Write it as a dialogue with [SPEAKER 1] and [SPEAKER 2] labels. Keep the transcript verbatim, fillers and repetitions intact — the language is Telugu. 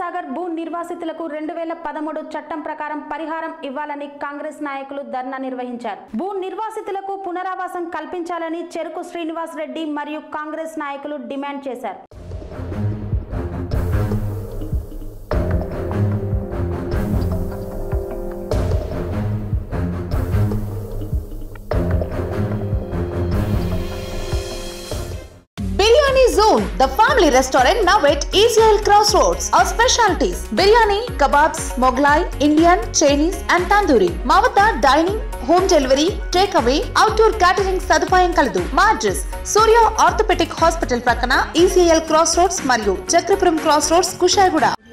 [SPEAKER 1] సాగర్ భూ నిర్వాసితులకు రెండు వేల పదమూడు చట్టం ప్రకారం పరిహారం ఇవ్వాలని కాంగ్రెస్ నాయకులు ధర్నా నిర్వహించారు. భూ నిర్వాసితులకు పునరావాసం కల్పించాలని చెరుకు శ్రీనివాస్ రెడ్డి మరియు కాంగ్రెస్ నాయకులు డిమాండ్ చేశారు.
[SPEAKER 2] Zone, the family restaurant now at Israel Crossroads. Our specialties: biryani, kebabs, Mughlai, Indian, Chinese and Tandoori. Mavata dining, home delivery, takeaway, outdoor catering sadupayam kaladu. Ma address: Surya Orthopedic Hospital prakana Israel Crossroads మరియు చక్రపురం Crossroads, Kushaiguda.